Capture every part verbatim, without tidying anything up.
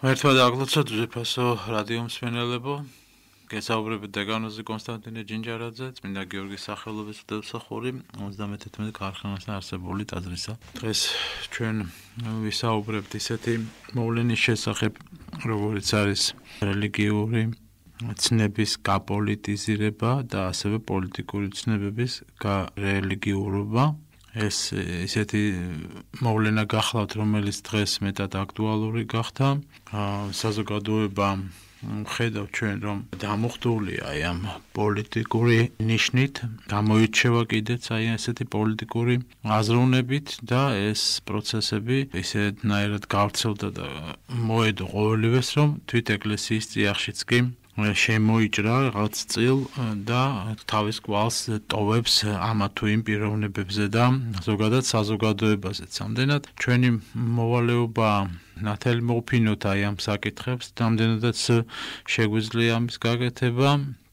ერთმა დაგლოცოთ ძვირფასო რადიო მსმენელებო, გესაუბრებით დეკანოზი კონსტანტინე ჯინჯარაძე, წმინდა გიორგის სახელობის ღვთისმსახური ოცდამეთერთმეტე ქარხანასთან არსებული ტაძრისა. დღეს ჩვენ ვისაუბრებთ ისეთი მოვლენის შესახებ, როგორიც არის რელიგიური ცნების გაპოლიტიზირება და ასევე პოლიტიკური ცნებების გარელიგიურობა. ეს ისეთი მოვლენა გახლავთ, რომელიც დღეს მეტად აქტუალური გახდა. საზოგადოება ხედავ ჩვენ, რომ დამუხტულია აი ამ პოლიტიკური ნიშნით, გამოირჩევა კიდეც აი ესეთი პოლიტიკური აზროვნებით და ეს პროცესები ისეთნაირად გავრცელდა და მოედო ყოველივეს, რომ თვით ეკლესიის წიაღშიც კი შემოიჭრა რაღაც წილ და თავის კვალს ტოვებს ამა თუ იმ პიროვნებებზე და ზოგადად საზოგადოებაზეც. ამდენად ჩვენი მოვალეობა ნათელი მოვფინოთ აი ამ საკითხებს, ამდენადაც შეგვიძლია ამის გაკეთება.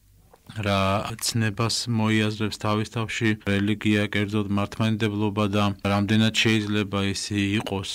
რა ცნებას მოიაზრებს თავის თავში რელიგია, კერძოდ მართლმადიდებლობა და რამდენად შეიძლება ის იყოს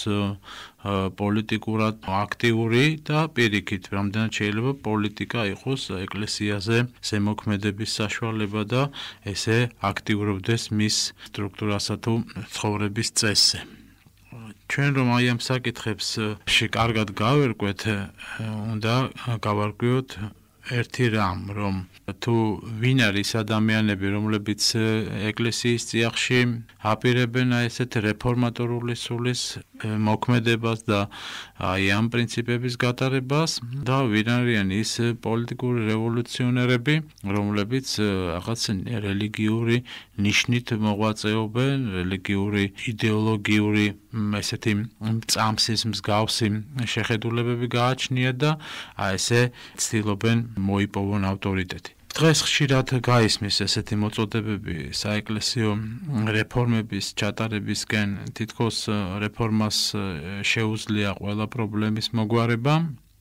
პოლიტიკურად აქტიური და პირიქით, რამდენად შეიძლება პოლიტიკა იყოს ეკლესიაზე ზემოქმედების საშუალება და ესე აქტიურობდეს მის სტრუქტურასა თუ ცხოვრების წესზე. ჩვენ რომ აი ამ საკითხებს კარგად გავერკვეთ, უნდა გავარკვიოთ ერთი რამ, რომ თუ ვინ არის ადამიანები, რომლებიც ეკლესიის წიაღში აპირებენ აი ესეთ რეფორმატორული სულის მოქმედებას და აი ამ პრინციპების გატარებას და ვინ არიან ის პოლიტიკური რევოლუციონერები, რომლებიც რაღაც რელიგიური ნიშნით მოღვაწეობენ, რელიგიური იდეოლოგიური ესეთი წამსის მსგავსი შეხედულებები გააჩნიათ და აი ესე ცდილობენ მოიპოვონ ავტორიტეტი. დღეს ხშირად გაისმის ესეთი მოწოდებები საეკლესიო რეფორმების ჩატარებისკენ, თითქოს რეფორმას შეუძლია ყველა პრობლემის მოგვარება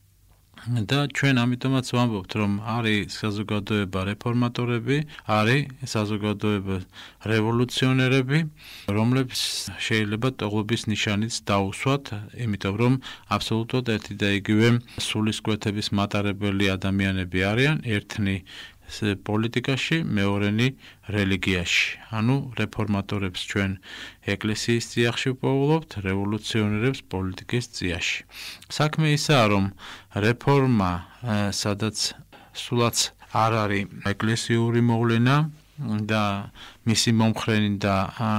და ჩვენ ამიტომაც ვამბობთ, რომ არის საზოგადოება რეფორმატორები, არის საზოგადოება რევოლუციონერები, რომლებიც შეიძლება ტողობის ნიშანიც დაუსვათ, იმიტომ რომ აბსოლუტურად ერთი და იგივე სულისკვეთების მატარებელი ადამიანები არიან, ერთნი პოლიტიკაში, მეორენი რელიგიაში. ანუ რეფორმატორებს ჩვენ ეკლესიის წიაღში ვპოულობთ, რევოლუციონერებს პოლიტიკის წიაღში. საქმე ისაა, რომ რეფორმა, სადაც სულაც არ არის ეკლესიური მოვლენა და მისი მომხრენი და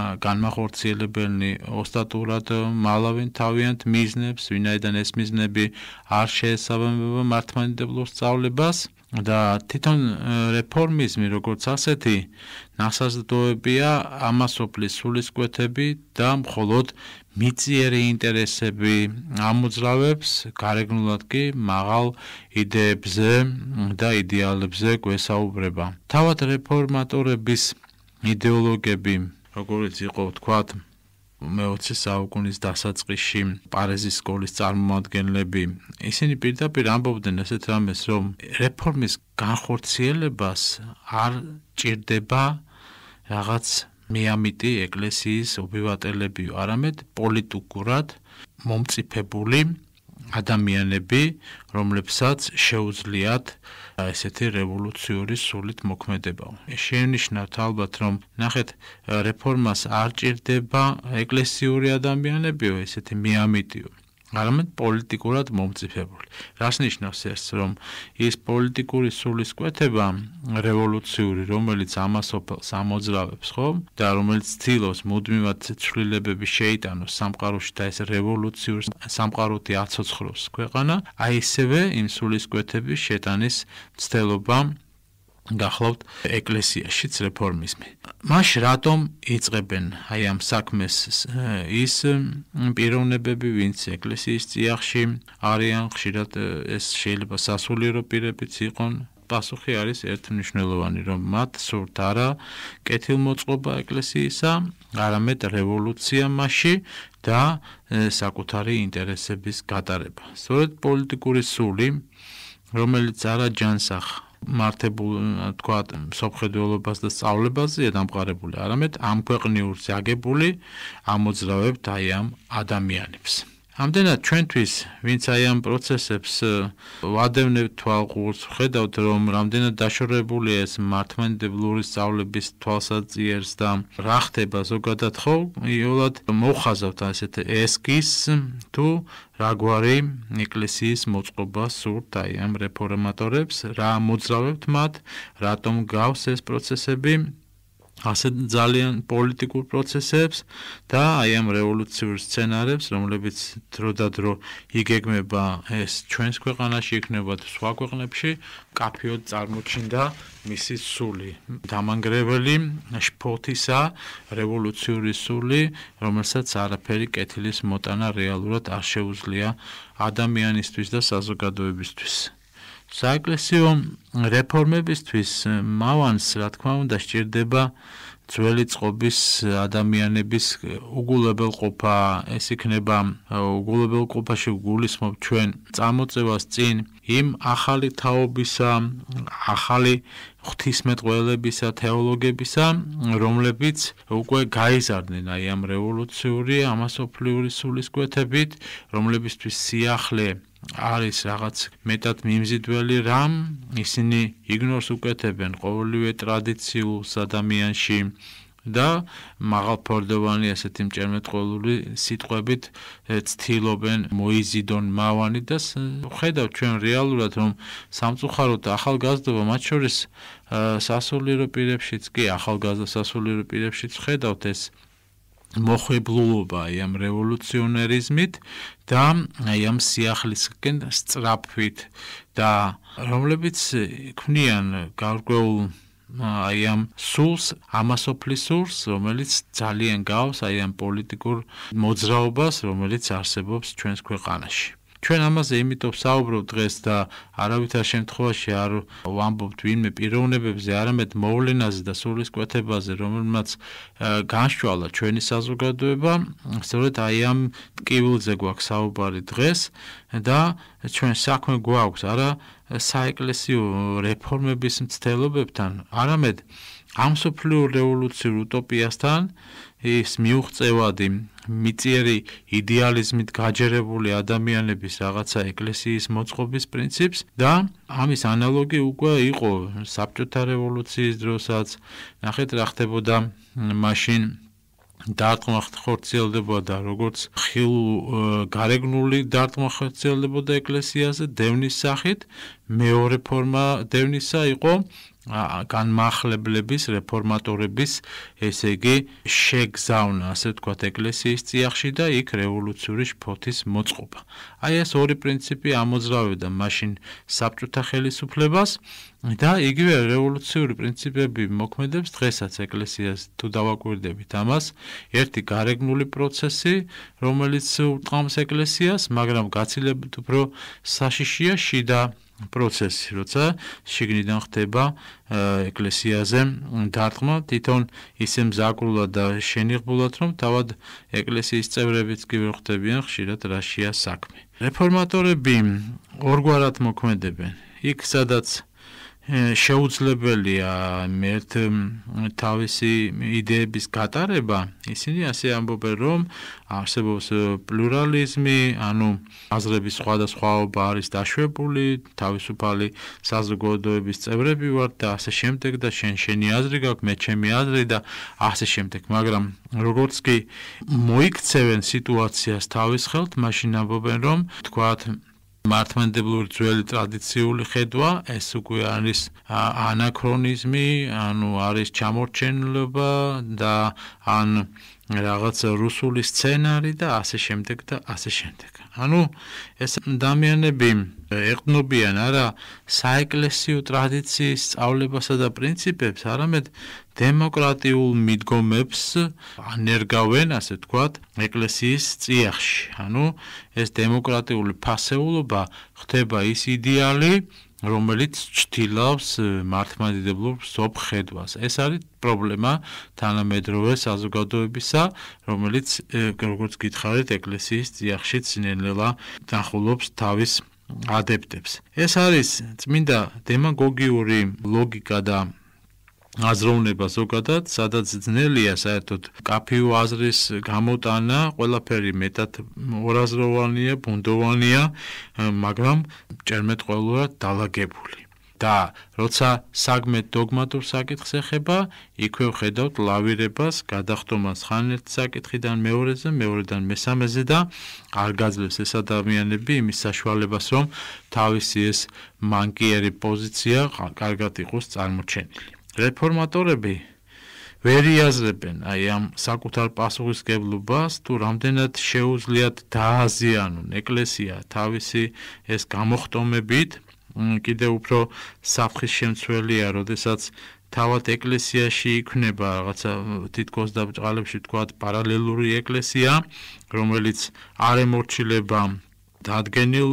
განმახორციელებელნი ოსტატურად მალავენ თავიანთ მიზნებს, ვინაიდან ეს მიზნები არ შეესაბამება მართლმადიდებლურ სწავლებას და თვითონ რეფორმიზმი როგორც ასეთი ნასაზრდოებია ამასოფლის სულისკვეთები და მხოლოდ მიწიერი ინტერესები ამოძრავებს, გარეგნულად კი მაღალ იდეებზე და იდეალებზე გვესაუბრება. თავად რეფორმატორების იდეოლოგები, როგორც იყო ვთქვათ, მეოცე საუკუნის დასაწყისში პარიზის სკოლის წარმომადგენლები, ისინი პირდაპირ ამბობდნენ ესეთ რამეს, რომ რეფორმის განხორციელებას არ ჭირდება რაღაც მეამიტი ეკლესიის ობივატელები, არამედ პოლიტიკურად მომწიფებული ადამიანები, რომლებსაც შეუძლიათ ესეთი რევოლუციური სულით მოქმედება. შენიშნავთ ალბათ, რომ ნახეთ, რეფორმას არ ჭირდება ეკლესიური ადამიანებიო, ესეთი მეამიტიო, არამედ პოლიტიკურად მომწიფებული. რას ნიშნავს ეს, რომ ის პოლიტიკური სულისკვეთება რევოლუციური, რომელიც ამასოფელს ამოძრავებს, ხო? და რომელიც ცდილობს მუდმივად ცვლილებები შეიტანოს სამყაროში და ეს რევოლუციური სამყაროთი აცოცხლოს ქვეყანა, აი ისევე იმ სულისკვეთების შეტანის მცდელობა გახლავთ ეკლესიაშიც რეფორმიზმი. მაშ რატომ იწყებენ აი ამ საქმეს ის პიროვნებები, ვინც ეკლესიის წიაღში არიან, ხშირად ეს შეიძლება სასულიერო პირებიც იყონ. პასუხი არის ერთმნიშვნელოვანი, რომ მათ სურთ არა კეთილმოწყობა ეკლესიისა, არამედ რევოლუცია მასში და საკუთარი ინტერესების გატარება. სწორედ პოლიტიკური სული, რომელიც არა ჯანსაღ მართებულ, თქვათ, მსოფლმხედველობას და სწავლებაზეა დამყარებული, არამედ ამ ქვეყნიურზე აგებული ამოძრავებთ აი ამ ადამიანებს. ამდენად ჩვენთვის, ვინც აი ამ პროცესებს ვადევნებთ თვალყურს, ხედავთ რომ რამდენად დაშორებულია ეს მართლმადიდებლური სწავლების თვალსაჩინოს და რა ხდება ზოგადად ხო, იოლად მოხაზავთ ასეთ ესკიზს თუ რაგვარი ეკლესიის მოწყობა სურთ აი ამ რეფორმატორებს, რა მოძრავებთ მათ, რატომ გავს ეს პროცესები ასე ძალიან პოლიტიკურ პროცესებს და აი ამ რევოლუციურ სცენარებს, რომლებიც დროდადრო იგეგმება ეს ჩვენს ქვეყანაში იქნება თუ სხვა ქვეყნებში, კაფეოდ წარმოჩინდა მისი სული, დამანგრეველი შფოთისა რევოლუციური სული, რომელსაც არაფერი კეთილის მოტანა რეალურად არ შეუძლია ადამიანისთვის და საზოგადოებისთვის. საეკლესიო რეფორმებისთვის მავანს, რა თქმა უნდა, სჭირდება ძველი წყობის ადამიანების უგულებელყოფა, ეს იქნება უგულებელყოფაში გულისხმობ ჩვენ წამოწევას წინ იმ ახალი თაობისა, ახალი ღვთისმეტყველებისა, თეოლოგებისა, რომლებიც უკვე გაიზარდნენ აი ამ რევოლუციური, ამასოფლიური სულის კვეთებით, რომლებისთვის სიახლე არის რაღაც მეტად მიმზიდველი რამ, ისინი იგნორს უკეთებენ ყოველივე ტრადიციულს ადამიანში და მაღალფორდოვანი ასეთი მჭერმეტყველური სიტყვებით ცდილობენ მოიზიდონ მავანი და ხედავთ ჩვენ რეალურად რომ სამწუხაროდ ახალგაზრდობა მათ შორის სასულიერო პირებშიც კი ახალგაზრდა სასულიერო პირებშიც ხედავთ ეს მოხიბლულობა აი ამ რევოლუციონერიზმით და აი ამ სიახლისკენ სწრაფვით და რომლებიც ქმნიან გარკვეულ აი ამ სულს, ამასოფლის სულს, რომელიც ძალიან გავს აი ამ პოლიტიკურ მოძრაობას, რომელიც არსებობს ჩვენს ქვეყანაში. ჩვენ ამაზე იმიტომ საუბრობთ დღეს და არავითარ შემთხვევაში არ ვამბობთ ვინმე პიროვნებებზე, არამედ მოვლენაზე და სულის კვეთებაზე, რომელმაც განშვალა ჩვენი საზოგადოება, სწორედ აი ამ ტკივილზე გვაქვს საუბარი დღეს და ჩვენ საქმე გვაქვს არა საეკლესიო რეფორმების მცდელობებთან, არამედ ამ მსოფლიო რევოლუციურ უტოპიასთან ის მიუღწევადი მიწიერი იდეალიზმით გაჯერებული ადამიანების რაღაცა ეკლესიის მოწყობის პრინციპს და ამის ანალოგი უკვე იყო საბჭოთა რევოლუციის დროსაც. ნახეთ რა ხდებოდა მაშინ დარტყმა ხორციელდებოდა როგორც ხილ გარეგნული დარტყმა ხორციელდებოდა ეკლესიაზე დევნის სახით, მეორე ფორმა დევნისა იყო განმაახლებლების, რეფორმატორების, ესე იგი, შეგზავნა, ასე ვთქვათ, ეკლესიის წიაღში და იქ რევოლუციური შფოთის მოწყობა. აი ეს ორი პრინციპი ამოძრავებდა მაშინ საბჭოთა ხელისუფლებას და იგივე რევოლუციური პრინციპები მოქმედებს დღესაც ეკლესიას თუ დავაკვირდებით ამას, ერთი გარეგნული პროცესი, რომელიც ურტყამს ეკლესიას, მაგრამ გაცილებით უფრო საშიშია შიდა პროცესი, როცა შიგნიდან ხდება ეკლესიაზე დარტყმა, თვითონ ისე მზაკრულად და შენიღბულად, რომ თავად ეკლესიის წევრებიც კი ვერ ხვდებიან ხშირად რაშია საქმე. რეფორმატორები ორგვარად მოქმედებენ. იქ სადაც შეუძლებელია ერთ თავისი იდეების გატარება, ისინი ასე ამბობენ, რომ არსებობს პლურალიზმი, ანუ აზრების სხვადასხვაობა არის დაშვებული, თავისუფალი საზოგადოების წევრები ვართ და ასე შემდეგ და შენ შენი აზრი გაქვს, მე ჩემი აზრი და ასე შემდეგ, მაგრამ როგორც კი მოიქცევენ სიტუაციას თავის ხელთ, მაშინ ამბობენ, რომ თქვათ მართლმადიდებლური ძველი ტრადიციული ხედვა, ეს უკვე არის ანაქრონიზმი, ანუ არის ჩამორჩენილობა და ან რაღაც რუსული სცენარი და ასე შემდეგ და ასე შემდეგ. ანუ ეს ადამიანები ეყრდნობიან არა საეკლესიო ტრადიციის სწავლებასა და პრინციპებს, არამედ დემოკრატიულ მიდგომებს ანერგავენ, ასე ვთქვათ, ეკლესიის წიაღში. ანუ ეს დემოკრატიული ფასეულობა ხდება ის იდეალი, რომელიც ჩtildeავს მართლმადიდებლურ სოფხედვას. ეს არის პრობლემა თანამედროვე საზოგადოებისა, რომელიც როგორც გითხარით, ეკლესიის წიაღში ნელ-ნელა დახულობს თავის ადეპტებს. ეს არის წმინდა დემაგოგიური ლოგიკა და აზროვნება ზოგადად, სადაც ძნელია საერთოდ კაფიო აზრის გამოტანა, ყველაფერი მეტად ორაზროვანია, ბუნდოვანია, მაგრამ ჭერმეტყველურად დალაგებული. და როცა საგმე დოგმატურ საკითხს ეხება, იქვე ვხედავთ ლავირებას, გადახტომას ხან ერთ საკითხიდან მეორეზე, მეორედან მესამეზე და არ გაძლევს ეს ადამიანები იმის საშუალებას, რომ თავისი ეს მანკიერი პოზიცია კარგად იყოს წარმოჩენილი. რეფორმატორები ვერ იაზრებენ აი ამ საკუთარ პასუხისმგებლობას, თუ რამდენად შეუძლიათ დააზიანონ ეკლესია თავისი ეს გამოხტომებით, კიდევ უფრო საფრთხის შემცველია, როდესაც თავად ეკლესიაში იქნება რაღაცა თითქოს და ბჭყალებში თქვათ პარალელური ეკლესია, რომელიც არ ემორჩილება დადგენილ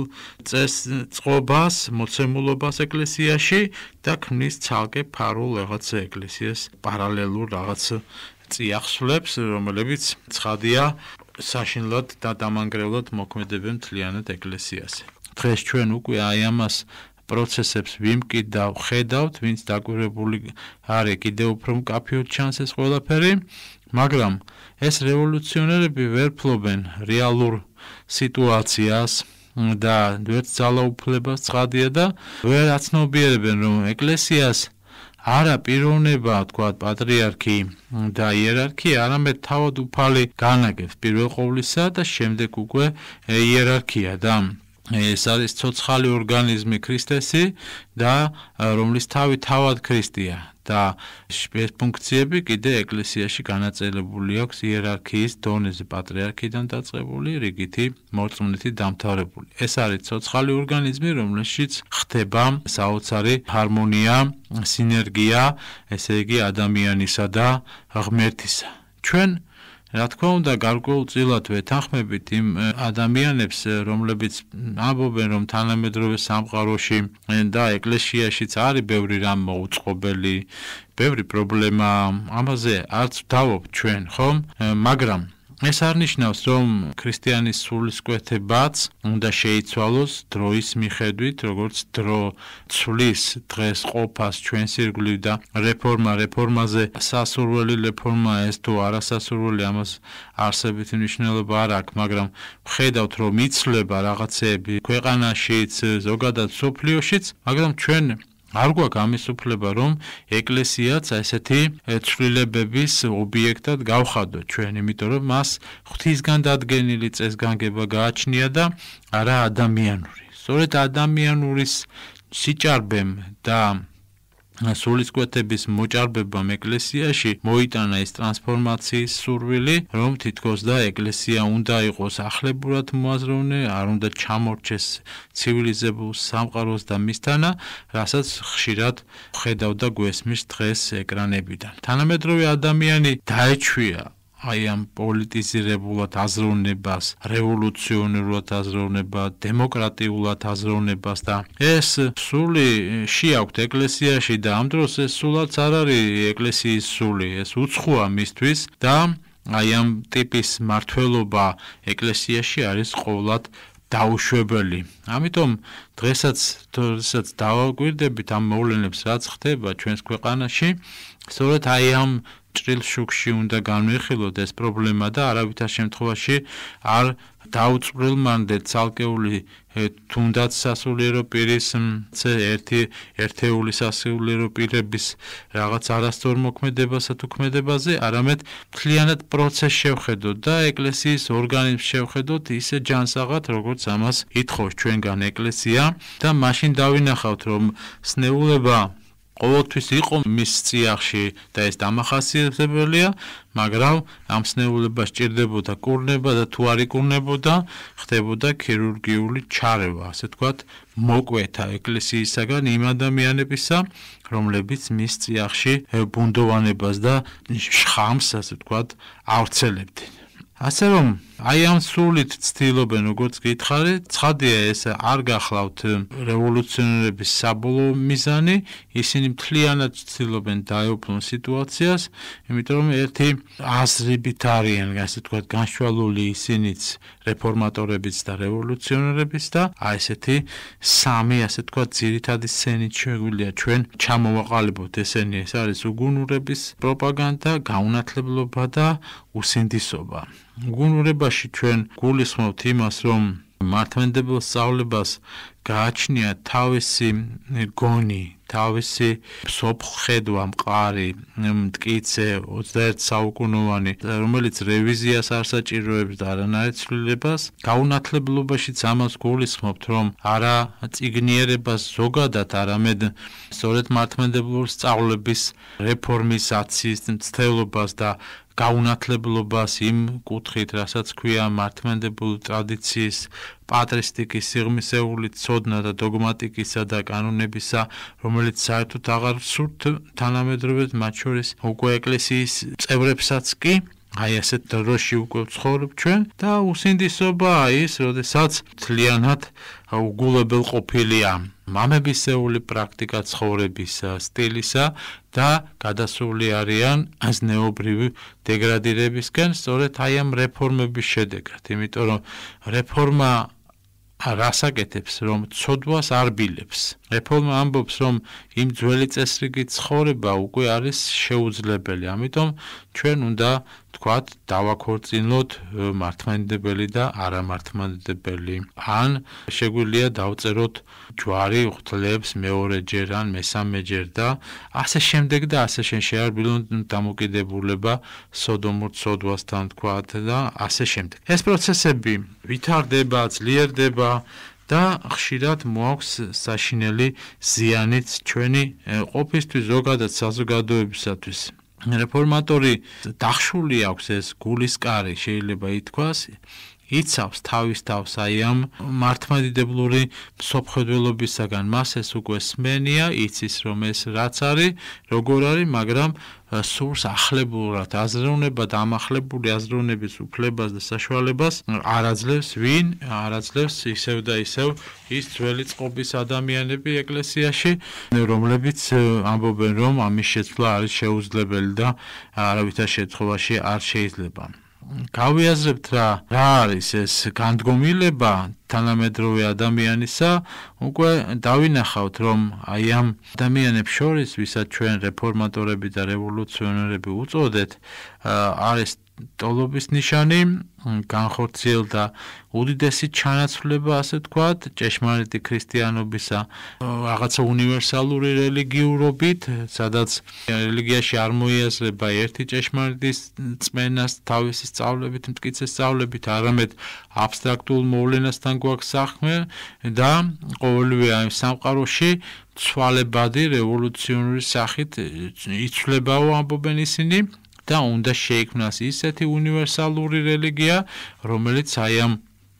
წესწყობას, მოცემულობას ეკლესიაში და ქმნის ცალკე ფარულ რაღაც ეკლესიას პარალელურ რაღაც წიაღსვლებს, რომლებიც ცხადია საშინლად და დამანგრევლად მოქმედებენ მთლიანად ეკლესიაზე. დღეს ჩვენ უკვე აი ამას პროცესებს ვიმკიდავ, ხედავთ, ვინც დაკვირვებული არის, კიდევ უფრო მკაფიოდ ჩანს ეს ყველაფერი, მაგრამ ეს რევოლუციონერები ვერ ფლობენ რეალურ სიტუაციას და ვერც ძალაუფლებას ცხადია და ვერ აცნობიერებენ, რომ ეკლესიას არა პიროვნება, თქვათ, პატრიარქი და იერარქია, არამედ თავად უფალი განაგებს პირველ ყოვლისა და შემდეგ უკვე იერარქია და ეს არის ცოცხალი ორგანიზმი ქრისტესი და რომლის თავი თავად ქრისტეა და ეს ფუნქციები კიდე ეკლესიაში განაწილებული აქვს იერარქიის დონეზე პატრიარქიდან დაწყებული რიგითი მორწმუნეთი დამთავრებული. ეს არის ცოცხალი ორგანიზმი, რომელშიც ხდება საოცარი ჰარმონია, სინერგია, ესე იგი ადამიანისა და ღმერთისა. ჩვენ რა თქმა უნდა, გარკვეულწილად ვეთანხმებით იმ ადამიანებს, რომლებიც ამბობენ, რომ თანამედროვე სამყაროში და ეკლესიაშიც არის ბევრი რამ მოუწყობელი, ბევრი პრობლემა, ამაზე არც ვდავობთ ჩვენ, ხომ? მაგრამ ეს არ ნიშნავს, რომ ქრისტიანის სულისკვეთებაც უნდა შეიცვალოს დროის მიხედვით, როგორც დრო ცვლის დღეს ყოფას ჩვენს ირგვლივ და რეფორმა რეფორმაზე სასურველი რეფორმა ეს თუ არასასურველი, ამას არსებითი მნიშვნელობა არ აქვს, მაგრამ ვხედავთ, რომ იცვლება რაღაცეები ქვეყანაშიც, ზოგადად მსოფლიოშიც, მაგრამ ჩვენ არ გვაქვს ამის უფლება, რომ ეკლესიაც ესეთი ცვლილებების ობიექტად გავხადოთ ჩვენ, იმიტომ რომ მას ღვთისგან დადგენილი წესგანგება გააჩნია და არა ადამიანური. სწორედ ადამიანურის სიჭარბემ და სულისკვეთების მოჭარბებამ ეკლესიაში მოიტანა ეს ტრანსფორმაციის სურვილი, რომ თითქოს და ეკლესია უნდა იყოს ახლებურად მოაზროვნე, არ უნდა ჩამორჩეს ცივილიზებულ სამყაროს და მისთანა, რასაც ხშირად ხედავ და გვესმის დღეს ეკრანებიდან. თანამედროვე ადამიანი დაეჩვია აი ამ პოლიტიზირებულად აზროვნებას, რევოლუციონერულად აზროვნებას, დემოკრატიულად აზროვნებას და ეს სული შეაქვთ ეკლესიაში და ამ დროს ეს სულაც არ არის ეკლესიის სული, ეს უცხოა მისთვის და აი ამ ტიპის მართლობა ეკლესიაში არის ყოვლად დაუშვებელი. ამიტომ დღესაც თორესაც დავაკვირდებით ამ მოვლენებს, რაც ხდება ჩვენს ქვეყანაში, სწორედ აი ამ ჭრილ შუქში უნდა განვიხილოთ ეს პრობლემა და არავითარ შემთხვევაში არ დაუწყვილმანდეთ ცალკეული თუნდაც სასულიერო პირის ერთი ერთეული სასულიერო პირების რაღაც არასწორ მოქმედებასა თუ ქმედებაზე, არამედ მთლიანად პროცესს შევხედოთ და ეკლესიის ორგანიზმს შევხედოთ ისე ჯანსაღად, როგორც ამას ითხოვს ჩვენგან ეკლესია და მაშინ დავინახავთ, რომ სნეულება ყოველთვის იყო მის წიაღში და ეს დამახასიათებელია, მაგრამ ამ სნეულებას სჭირდებოდა კურნება და თუ არ იკურნებოდა, ხდებოდა ქირურგიული ჩარევა, ასე ვთქვათ, მოკვეთა ეკლესიისაგან იმ ადამიანებისა, რომლებიც მის წიაღში ბუნდოვანებას და შხამს, ასე ვთქვათ, ავრცელებდნენ. ასე რომ აი ამ სულით ცდილობენ როგორც გითხარით, ცხადია ეს არ გახლავთ რევოლუციონერების საბოლოო მიზანი, ისინი მთლიანად ცდილობენ დაეუფლონ სიტუაციას, იმიტომ რომ ერთი აზრებით არიან, ასე ვთქვათ, განშვალული ისინიც რეფორმატორებიც და რევოლუციონერებიც და აი ესეთი სამი, ასე ვთქვათ, ძირითადი სცენით შეგვიძლია ჩვენ ჩამოვაყალიბოთ ესენი, ეს არის უგუნურების პროპაგანდა, გაუნათლებლობა და უსინდისობა. უგუნურებაში ჩვენ გულისხმობთ იმას, რომ მართლმადიდებელ სწავლებას გააჩნია თავისი გონი, თავისი სოფხედვა მყარი, მტკიცე, ოცდაერთი საუკუნოვანი, რომელიც რევიზიას არ საჭიროებს და არანაირ ცვლილებას. გაუნათლებლობაშიც ამას გულისხმობთ, რომ არა წიგნიერებას ზოგადად, არამედ სწორედ მართლმადიდებლური სწავლების რეფორმიზაციის მცდელობას და გაუნათლებლობას იმ კუთხით, რასაც ქვია მართლმადიდებლური ტრადიციის პატრისტიკის სიღრმისეული ცოდნა და დოგმატიკისა და კანონებისა, რომელიც საერთოდ აღარ სურთ თანამედროვედ, მათ შორის უკვე ეკლესიის წევრებსაც კი, აი ასეთ დროში უკვე ვცხოვრობ ჩვენ და უსინდისობა ის, როდესაც მთლიანად უგულებელყოფილია მამებისეული პრაქტიკა ცხოვრების სტილისა და გადასული არიან აზნეობრივი დეგრადირებისკენ, სწორედ აი ამ რეფორმების შედეგად, იმიტომ რომ რეფორმა რას აკეთებს, რომ ცოდვას არ ბილებს. რეფორმა ამბობს, რომ იმ ძველი წესრიგით ცხოვრება უკვე არის შეუძლებელი, ამიტომ ჩვენ უნდა თქვათ დავაქორწინოთ მართლმადიდებელი და არამართლმადიდებელი. ან შეგვიძლია დავწეროთ ჯვარი ღვთლებს მეორეჯერ ან მესამეჯერ და ასე შემდეგ და ასე შეარბილონ დამოკიდებულება სოდომურ ცოდვასთან თქვათ და ასე შემდეგ. ეს პროცესები ვითარდება, ძლიერდება და ხშირად მოაქვს საშინელი ზიანიც ჩვენი ყოფისთვის, ზოგადად საზოგადოებისათვის. რეფორმატორი დახშული აქვს ეს გულისკარი, შეიძლება ითქვას, იცავს თავის თავს აი ამ მართლმადიდებლური მსოფლმხედველობისაგან, მას ეს უკვე სმენია, იცის რომ ეს რაც არის, როგორ არის, მაგრამ სურს ახლებურად აზროვნება და ამახლებული აზროვნების უფლებას და საშუალებას არ აძლევს ვინ, არ აძლევს ისევ და ისევ ის ძველი წყობის ადამიანები ეკლესიაში, რომლებიც ამბობენ, რომ ამის შეცვლა არის შეუძლებელი და არავითარ შემთხვევაში არ შეიძლება. გავიაზრებთ რა, რა არის ეს განდგომილება თანამედროვე ადამიანისა, უკვე დავინახავთ, რომ აი ამ ადამიანებს შორის, ვისაც ჩვენ რეფორმატორები და რევოლუციონერები უწოდეთ, არის ტოლობის ნიშანი, განხორციელდა უდიდესი ჩანაცვლება, ასე ვთქვათ, ჭეშმარიტი ქრისტიანობისა, რაღაცა უნივერსალური რელიგიურობით, სადაც რელიგიაში არ მოიაზრება ერთი ჭეშმარიტის წმენას თავისი სწავლებით, მტკიცე სწავლებით, არამედ აბსტრაქტულ მოვლენასთან გვაქვს საქმე და ყოველივე ამ სამყაროში ცვალებადი რევოლუციონური სახით იცვლებაო ამბობენ ისინი. და უნდა შეიქმნას ისეთი უნივერსალური რელიგია, რომელიც აი ამ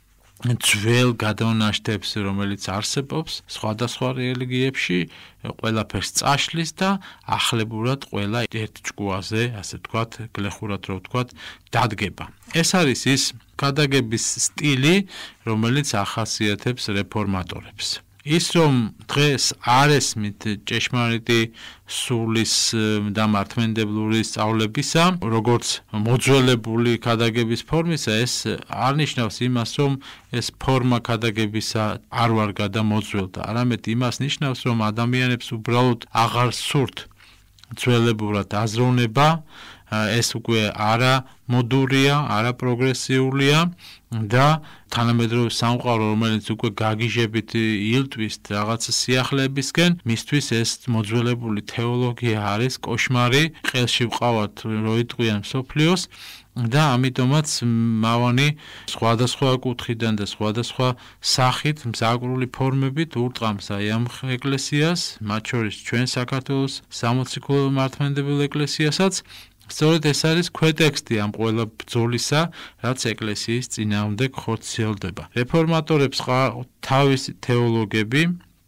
ძველ გადავნაშთებს, რომელიც არსებობს სხვადასხვა რელიგიებში, ყველაფერს წაშლის და ახლებურად ყველა ერთ ჭკუაზე, ასე ვთქვათ, გლეხურად რო ვთქვათ, დადგება. ეს არის ის გადაგების სტილი, რომელიც ახასიათებს რეფორმატორებს. ის რომ დღეს არ ესმით ჭეშმარიტი სულის და მართლმადიდებლური სწავლებისა, როგორც მოძველებული ქადაგების ფორმისა, ეს არ ნიშნავს იმას, რომ ეს ფორმა ქადაგებისა არ ვარ გადამოძველდა, არამედ იმას ნიშნავს, რომ ადამიანებს უბრალოდ აღარ სურთ ძველებურად აზროვნება, ეს უკვე არა მოდურია, არა პროგრესიულია და თანამედროვე სამყარო, რომელიც უკვე გაგიჟებით ილტვის რაღაცა სიახლეებისკენ, მისთვის ეს მოძველებული თეოლოგია არის კოშმარი, ყელში ვყავართ რო იტყვიან მსოფლიოს და ამიტომაც მავანი სხვადასხვა კუთხიდან და სხვადასხვა სახით მზაკრული ფორმებით ურტყამს აი ამ ეკლესიას, მათ შორის ჩვენ საქართველოს სამოციქულო მართლმადიდებელ ეკლესიასაც. სწორედ ეს არის ქვეტექსტი ამ ყველა ბრძოლისა, რაც ეკლესიის წინააღმდეგ ხორციელდება. რეფორმატორებს თავისი თეოლოგები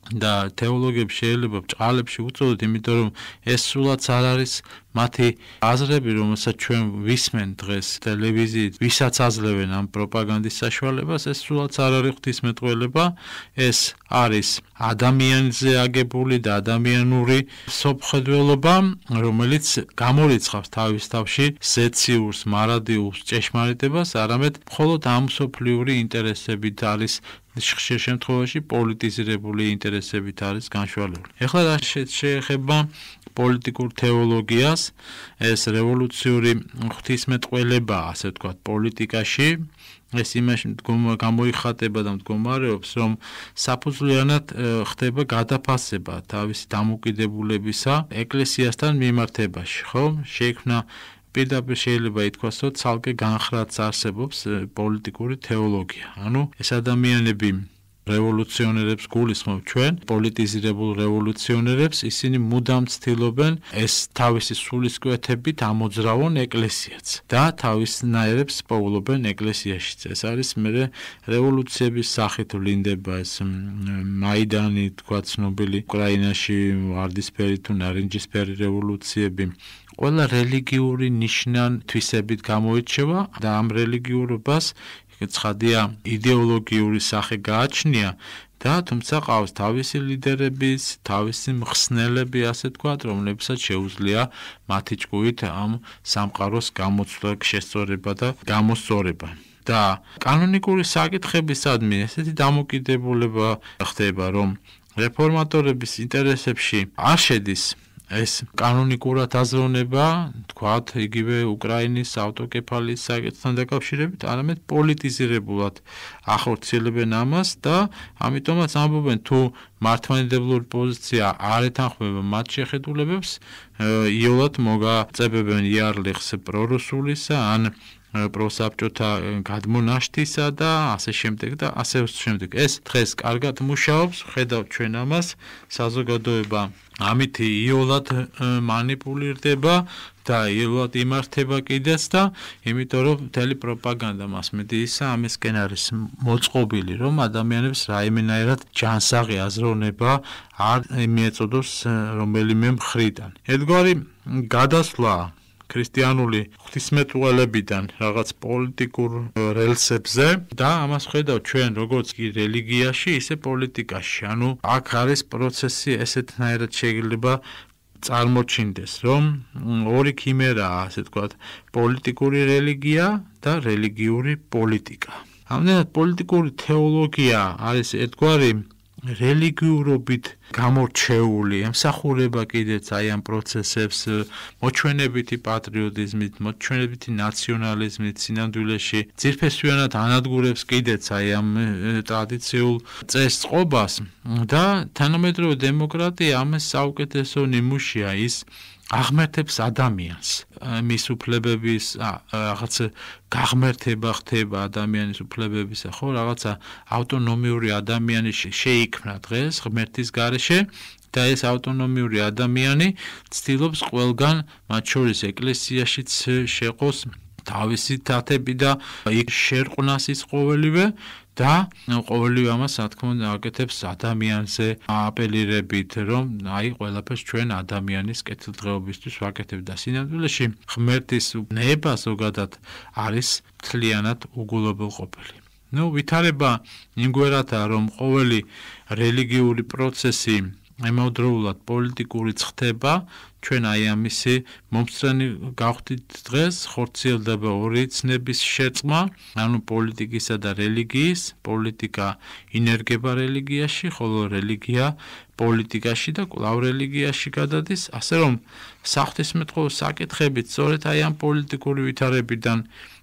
და თეოლოგებს შეიძლება ბჭყალებში უწოდოთ, იმიტომ რომ ეს სულაც არ არის მათი აზრები, რომელსაც ჩვენ ვისმენ დღეს ტელევიზიით, ვისაც აძლევენ ამ პროპაგანდის საშუალებას, ეს სულაც არ არის ღვთისმეტყველება, ეს არის ადამიანზე აგებული და ადამიანური სოფხედველობა, რომელიც გამორიცხავს თავის თავში ზეციურს, მარადიულს, ჭეშმარიტებას, არამედ მხოლოდ ამ მსოფლიური ინტერესებით არის ხშირ შემთხვევაში პოლიტიზირებული ინტერესებით არის განშვალებული. ეხლა რა შეეხება პოლიტიკურ თეოლოგიას, ეს რევოლუციური ღვთისმეტყველება, ასე ვთქვათ, პოლიტიკაში, ეს იმაში გამოიხატება და მდგომარეობს, რომ საფუძვლიანად ხდება გადაფასება თავისი დამოუკიდებულებისა ეკლესიასთან მიმართებაში, ხო? შეიქმნა პირდაპირ შეიძლება ითქვას, რომ ცალკე განხრადს არსებობს პოლიტიკური თეოლოგია. ანუ ეს ადამიანები რევოლუციონერებს გულისხმობ ჩვენ, პოლიტიზირებულ რევოლუციონერებს, ისინი მუდამ ცდილობენ ეს თავისი სულისკვეთებით ამოძრავონ ეკლესიაც და თავისნაირებს პოულობენ ეკლესიაშიც. ეს არის მერე რევოლუციების სახით ვლინდება ეს მაიდანი, თქვა ცნობილი უკრაინაში ვარდისფერი თუ ნარინჯისფერი რევოლუციები. ყველა რელიგიური ნიშნან თვისებით გამოირჩევა და ამ რელიგიურობას ცხადია იდეოლოგიური სახე გააჩნია და თუმცა ყავს თავისი ლიდერების, თავისი მხსნელები, ასე ვთქვათ, რომლებსაც შეუძლია მათი ჭკუით ამ სამყაროს გამოცვლა, შესწორება და გამოსწორება. და კანონიკური საკითხებისადმი ესეთი დამოკიდებულება ხდება, რომ რეფორმატორების ინტერესებში არ შედის ეს კანონიკურად აზროვნება, თქვათ, იგივე უკრაინის ავტოკეფალიის საკითხთან დაკავშირებით, არამედ პოლიტიზირებულად ახორციელებენ ამას და ამიტომაც ამბობენ, თუ მართლმადიდებლური პოზიცია არ ეთანხმება მათ შეხედულებებს, იოლად მოგაწებებენ იარლიხს პრორუსულისა ან პროსაბჭოთა გადმონაშთისა და ასე შემდეგ და ასე შემდეგ. ეს დღეს კარგად მუშაობს, ხედავთ ჩვენ ამას, საზოგადოება ამით იოლად მანიპულირდება და იოლად იმართება კიდეც და იმიტომ რომ მთელი პროპაგანდა მასმედიისა ამისკენ არის მოწყობილი, რომ ადამიანებს რაიმენაირად ჯანსაღი აზროვნება არ მიეწოდოს რომელიმე მხრიდან. ერთგვარი გადასვლა ქრისტიანული ღვთისმეტყველებიდან რაღაც პოლიტიკურ რელსებზე და ამას ხედავთ ჩვენ როგორც კი რელიგიაში, ისე პოლიტიკაში. ანუ აქ არის პროცესი ესეთნაირად შეიძლება წარმოჩინდეს, რომ ორი ქიმერაა, ასე ვთქვათ, პოლიტიკური რელიგია და რელიგიური პოლიტიკა. ამდენად პოლიტიკური თეოლოგია არის ერთგვარი რელიგიურობით გამორჩეული, ემსახურება კიდეც აი ამ პროცესებს, მოჩვენებითი პატრიოტიზმით, მოჩვენებითი ნაციონალიზმით, სინამდვილეში ძირფესვიანად ანადგურებს კიდეც აი ამ ტრადიციულ წესწყობას და თანამედროვე დემოკრატია ამას საუკეთესო ნიმუშია, ის აღმერთებს ადამიანს, მის უფლებების რაღაც გაღმერთება ხდება ადამიანის უფლებებისა, ხო, რაღაცა ავტონომიური ადამიანი შეიქმნა დღეს ღმერთის გარეშე და ეს ავტონომიური ადამიანი ცდილობს ყველგან, მათ შორის ეკლესიაშიც შეყოს თავისი თათები და იქ შერყნას ის ყოველივე და ყოველივე ამას რა თქმა უნდა აკეთებს ადამიანზე აპელირებით, რომ აი ყველაფერს ჩვენ ადამიანის კეთილდღეობისთვის ვაკეთებ და სინამდვილეში ღმერთის ნება ზოგადად არის მთლიანად უგულობელყოფილი. ნუ ვითარება იმგვარადაა, რომ ყოველი რელიგიური პროცესი ემავდროულად პოლიტიკური ხდება, ჩვენ აი ამისი მომსწრენი გავხდით დღეს, ხორციელდება ორი ცნების შერწყმა, ანუ პოლიტიკისა და რელიგიის, პოლიტიკა ინერგება რელიგიაში, ხოლო რელიგია პოლიტიკაში და კვლავ რელიგიაში გადადის, ასე რომ საღვთისმეტყველო საკითხებით სწორედ აი ამ პოლიტიკური ვითარებიდან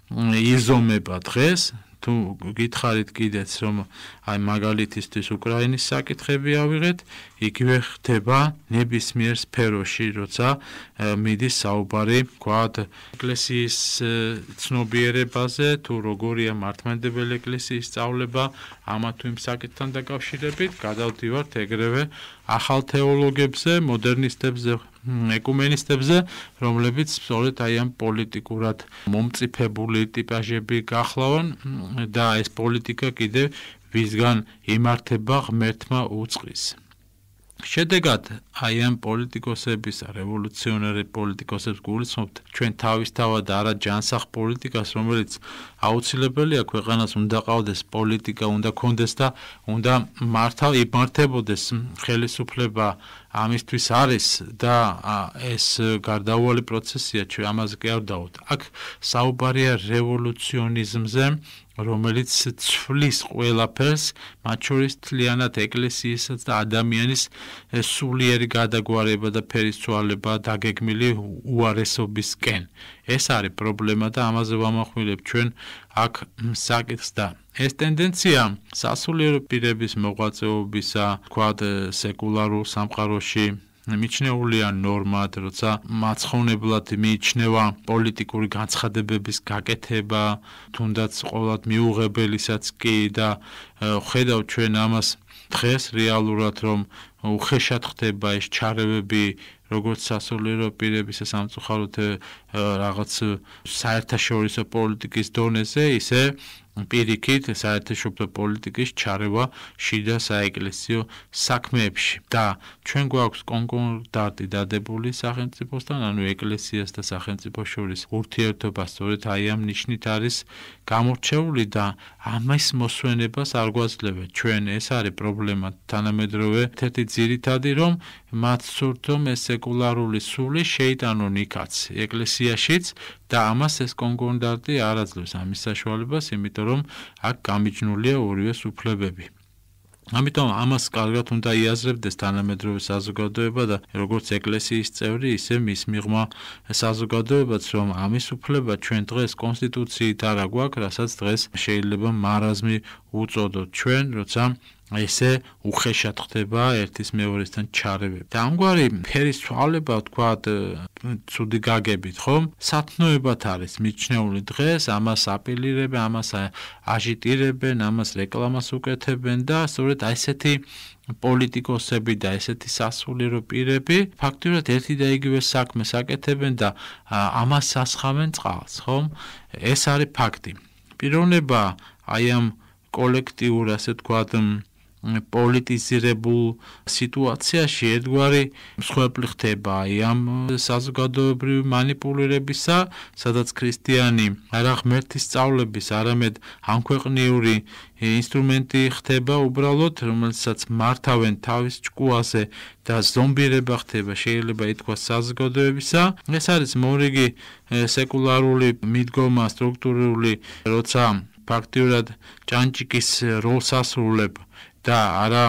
იზომება დღეს. თუ გითხარით კიდეც, რომ აი მაგალითისთვის უკრაინის საკითხები ავიღეთ, იგივე ხდება ნებისმიერ სფეროში, როცა მიდის საუბარი, ვთქვათ, ეკლესიის ცნობიერებაზე, თუ როგორია მართლმადიდებელი ეკლესიის სწავლება ამა თუ იმ საკითხთან დაკავშირებით, გადავდივართ ეგრევე ახალ თეოლოგებზე, მოდერნისტებზე, ეკუმენისტებზე, რომლებიც სწორედ აი ამ პოლიტიკურად მომწიფებული ტიპაჟები გახლავენ და ეს პოლიტიკა კიდევ ვისგან იმართება ღმერთმა უწყის. შედეგად აი ამ პოლიტიკოსების რევოლუციონერი პოლიტიკოსებს გულისხმობთ ჩვენ თავისთავად არა ჯანსაღ პოლიტიკას, რომელიც აუცილებელია ქვეყანას უნდა ყავდეს პოლიტიკა, უნდა კონდეს და უნდა მართავ იმართებოდეს ხელისუფლება ამისთვის არის და ეს გარდაუვალი პროცესია, ჩვენ ამაზე კი არ დავთ. აქ საუბარია რევოლუციონიზმზე, რომელიც ცვლის ყველაფერს, მათ შორის თლიანად ეკლესიასაც და ადამიანის სულიერი გადაგვარება და ფერისცვალება დაგეგმილი უარესობისკენ. ეს არის პრობლემა და ამაზე ვამახვილებ ჩვენ აქ საკითხს და ეს ტენდენცია სასულიერო პირების მოღვაწეობისა, თქვათ სეკულარულ სამყაროში მიჩნეულია ნორმად, როცა მაცხოვნებლად მიიჩნევა პოლიტიკური განცხადებების გაკეთება, თუნდაც ყოველად მიუღებელისაც კი და ხედავ ჩვენ ამას დღეს რეალურად, რომ უხეშად ხდება ეს ჩარევები, როგორც სასულიერო პირების სამწუხაროდ რაღაც საერთაშორისო პოლიტიკის დონეზე, ისე პირიქით საერთაშორისო პოლიტიკის ჩარევა შიდა საეკლესიო საქმეებში და ჩვენ გვაქვს კონკორდატი დადებული სახელმწიფოსთან, ანუ ეკლესიას და სახელმწიფოს შორის ურთიერთობა სწორედ აი ამ ნიშნით არის გამორჩეული და ამის მოსვენებას არ გვაძლევთ ჩვენ. ეს არის პრობლემა თანამედროვე ერთ-ერთი ძირითადი, რომ მათ სურთ, რომ ეს სეკულარული სული შეიტანონ იქაც ეკლესიაშიც და ამას ეს კონკორდატი არ აძლევს ამის საშუალებას, იმიტომ რომ აქ გამიჯნულია ორივე უფლებები. ამიტომ ამას კარგად უნდა იაზრებდეს თანამედროვე საზოგადოება და როგორც ეკლესიის წევრი, ისე მის მიღმა საზოგადოებაც, რომ ამის უფლება ჩვენ დღეს კონსტიტუციით არა გვაქვს, რასაც დღეს შეიძლება მარაზმი უწოდოთ ჩვენ, როცა ესე უხეშად ხდება ერთის მეორესთან ჩარევები. და ამგვარი ფერისცვალება, თქვათ, ცუდი გაგებით, ხომ? სათნოებად არის მიჩნეული დღეს, ამას აპელირებენ, ამას აჟიტირებენ, ამას რეკლამას უკეთებენ და სწორედ აი ესეთი პოლიტიკოსები და ესეთი სასულიერო პირები ფაქტობრივად ერთი და იგივე საქმეს აკეთებენ და ამას ასხამენ წყალს, ხომ? ეს არის ფაქტი. პიროვნება აი ამ კოლექტიურ, ასე ვთქვათ, პოლიტიზირებულ სიტუაციაში ერთგვარი მსხვერპლი ხდება აი ამ საზოგადოებრივი მანიპულირებისა, სადაც ქრისტიანი არა ღმერთის სწავლების, არამედ ამქვეყნიური ინსტრუმენტი ხდება უბრალოდ, რომელსაც მართავენ თავის ჭკუაზე და ზომბირება ხდება, შეიძლება ითქვას საზოგადოებისა. ეს არის მორიგი სეკულარული მიდგომა სტრუქტურული, როცა ფაქტიურად ჭანჭიკის როლს ასრულებ და არა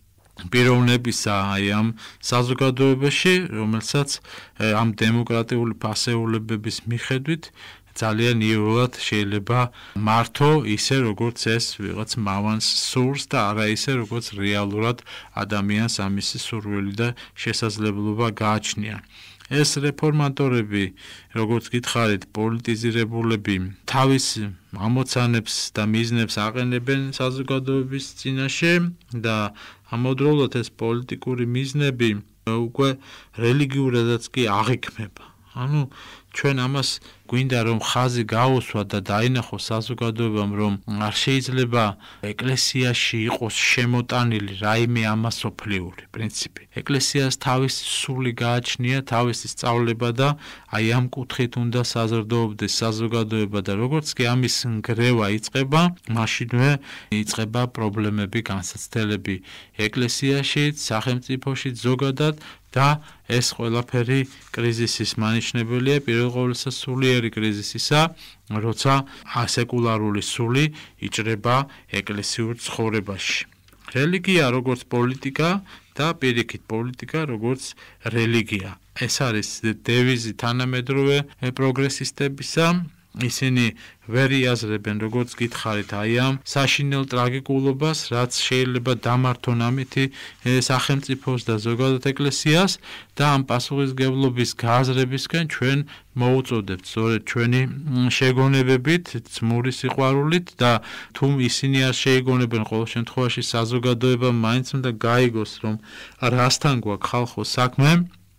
პიროვნებისა აი ამ საზოგადოებაში, რომელსაც ამ დემოკრატიული ფასეულებების მიხედვით ძალიან იოლად შეიძლება მართო ისე როგორც ეს ვიღაც მავანს სურს და არა ისე როგორც რეალურად ადამიანს ამისი სურვილი და შესაძლებლობა გააჩნია. ეს რეფორმატორები, როგორც გითხარით, პოლიტიზირებულები თავის ამოცანებს და მიზნებს აყენებენ საზოგადოების წინაშე და ამავდროულად ეს პოლიტიკური მიზნები უკვე რელიგიურადაც კი აღიქმება. ანუ ჩვენ ამას გვინდა რომ ხაზი გაუსვა და დაინახოს საზოგადოებამ, რომ არ შეიძლება ეკლესიაში იყოს შემოტანილი რაიმე ამასოფლიური პრინციპი. ეკლესიას თავისი სული გააჩნია, თავისი სწავლება და აი ამ კუთხით უნდა საზრდოობდეს საზოგადოება და როგორც კი ამის ნგრევა იწყება, მაშინვე იწყება პრობლემები, განსაცდელები ეკლესიაში, სახელმწიფოში ზოგადად და ეს ყველაფერი კრიზისის მანიშნებელია, პირველ ყოვლისა სულიერი კრიზისისა, როცა ასეკულარული სული იჭრება ეკლესიურ ცხოვრებაში. რელიგია როგორც პოლიტიკა და პირიქით პოლიტიკა როგორც რელიგია. ეს არის დევიზი თანამედროვე პროგრესისტებისა. ისინი ვერ იაზრებენ, როგორც გითხარით, აი ამ საშინელ ტრაგიკულობას, რაც შეიძლება დამართონ ამითი სახელმწიფოს და ზოგადად ეკლესიას და ამ პასუხისმგებლობის გააზრებისკენ ჩვენ მოუწოდებთ სწორედ ჩვენი შეგონებებით, ძმური სიყვარულით და თუ ისინი არ შეიგონებენ, ყოველ შემთხვევაში საზოგადოება მაინც უნდა გაიგოს, რომ რასთან გვაქვს ხალხო საქმე,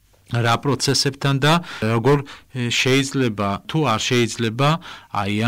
რა პროცესებთან და როგორ შეიძლება თუ არ შეიძლება აი ამ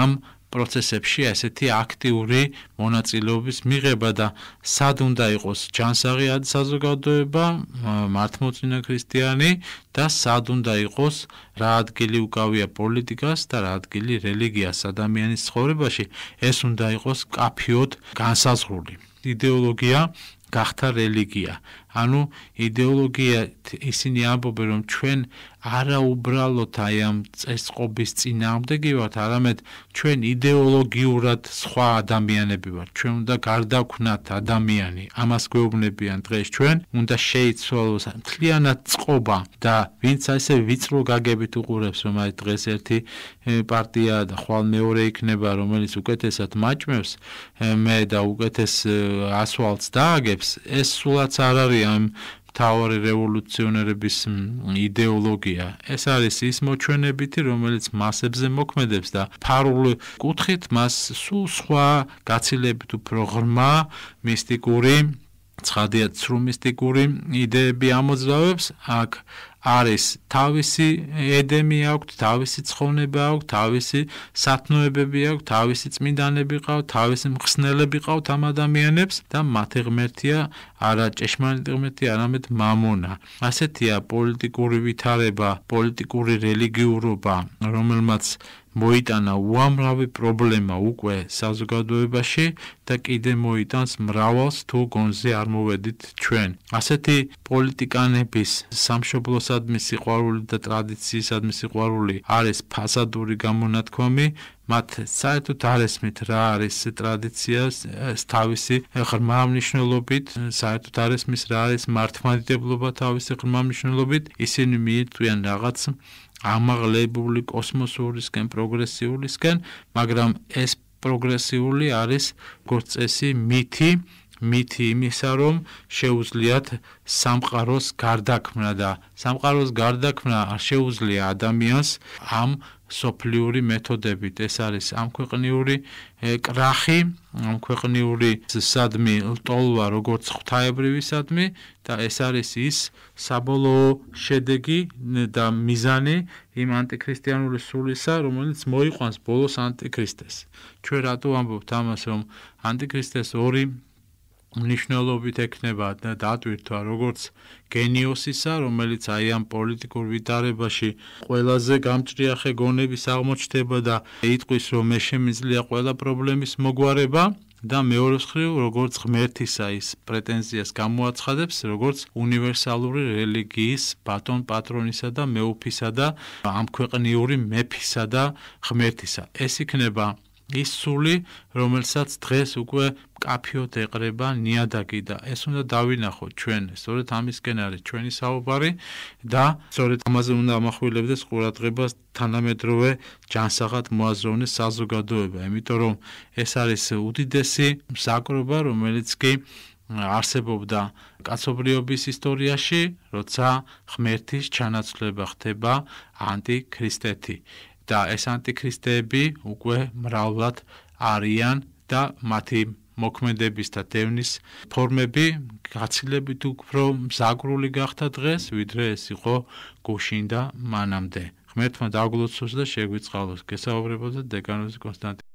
პროცესებში ესეთი აქტიური მონაწილეობის მიღება და სად უნდა იყოს ჯანსაღი საზოგადოება, მართლმორწმუნე ქრისტიანი და სად უნდა იყოს, რა ადგილი უკავია პოლიტიკას და რა ადგილი რელიგიას ადამიანის ცხოვრებაში, ეს უნდა იყოს მკაფიოდ განსაზღვრული. იდეოლოგია გახდა რელიგია. ანუ იდეოლოგია ისინი ამბობენ, რომ ჩვენ არა უბრალოდ აი ამ წესწყობის წინააღმდეგი ვართ, არამედ ჩვენ იდეოლოგიურად სხვა ადამიანები ვართ. ჩვენ უნდა გარდაგვქნათ ადამიანი. ამას გვეუბნებიან დღეს ჩვენ, უნდა შეიცვალოს მთლიანად წყობა და ვინც ასე ვიწრო გაგებით უყურებს, რომ აი დღეს ერთი პარტია და ხვალ მეორე იქნება, რომელიც უკეთესად მაჭმევს, მე და უკეთეს ასვალს დააგებს, ეს სულაც არ არის ამ მთავარი რევოლუციონერების იდეოლოგია. ეს არის ის მოჩვენებითი, რომელიც მასებზე მოქმედებს და ფარულ კუთხით მას სულ სხვა გაცილებით უფრო ღრმა მისტიკური, ცხადია ცრუ მისტიკური იდეები ამოძრავებს. აქ არის თავისი ედემი აქვს, თავისი ცხონება აქვს, თავისი სათნოებები აქვს, თავისი წმინდანები ყავთ, თავისი მხსნელები ყავთ ამ ადამიანებს და მათი ღმერთია არა ჭეშმარიტი ღმერთი, არამედ მამონა. ასეთია პოლიტიკური ვითარება, პოლიტიკური რელიგიურობა, რომელმაც მოიტანა უამრავი პრობლემა უკვე საზოგადოებაში და კიდე მოიტანს მრავალს თუ გონზე არ მოვედით ჩვენ. ასეთი პოლიტიკანების სამშობლოსადმი სიყვარული და ტრადიციისადმი სიყვარული არის ფასადური გამონათქვამი, მათ საერთოდ არ ესმით რა არის ტრადიცია თავისი ღრმა მნიშვნელობით, საერთოდ არ ესმის რა არის მართლმადიდებლობა თავისი ღრმა მნიშვნელობით, ისინი მიიწვიან რაღაც ამაღლებული კოსმოსურისკენ, პროგრესიულისკენ, მაგრამ ეს პროგრესიული არის როგორც წესი მითი, მითი იმისა, რომ შეუძლიათ სამყაროს გარდაქმნა და სამყაროს გარდაქმნა არ შეუძლია ადამიანს ამ სოფლიური მეთოდებით. ეს არის ამ ქვეყნიური კრახი, ამ ქვეყნიური სადმი ლტოლვა, როგორც ღვთაებრივისადმი და ეს არის ის საბოლოო შედეგი და მიზანი იმ ანტიქრისტიანული სულისა, რომელიც მოიყვანს ბოლოს ანტიქრისტეს. ჩვენ რატო ვამბობთ ამას, რომ ანტიქრისტეს ორი მნიშვნელობით ექნება და დატვირთვა, როგორც გენიოსისა, რომელიც აი ამ პოლიტიკურ ვითარებაში ყველაზე გამჭრიახე გონების აღმოჩნდება და იტყვის, რომ მე შემიძლია ყველა პრობლემის მოგვარება და მეორეს მხრივ, როგორც ღმერთისა ის პრეტენზიას გამოაცხადებს, როგორც უნივერსალური რელიგიის ბატონ პატრონისა და მეუფისა და ამ ქვეყნიური მეფისა და ღმერთისა. ეს იქნება ის სული, რომელსაც დღეს უკვე მკაფიოდ ეყრება ნიადაგი და ეს უნდა დავინახოთ ჩვენ. სწორედ ამისკენ არის ჩვენი საუბარი და სწორედ ამაზე უნდა ამახვილებდეს ყურადღებას თანამედროვე ჯანსაღად მოაზროვნეს საზოგადოება, იმიტომ რომ ეს არის უდიდესი მსაკრობა, რომელიც კი არსებობდა კაცობრიობის ისტორიაში, როცა ღმერთის ჩანაცვლება ხდება ანტიქრისტეთი. და ეს ანტიქრისტეები უკვე მრავლად არიან და მათი მოქმედების და დევნის ფორმები გაცილებით უფრო მზაგრული გახდა დღეს, ვიდრე ეს იყო გუშინ და მანამდე. ღმერთმა დაგლოცოს და შეგვიწყალოს. გესაუბრებოდა დეკანოზი კონსტანტინე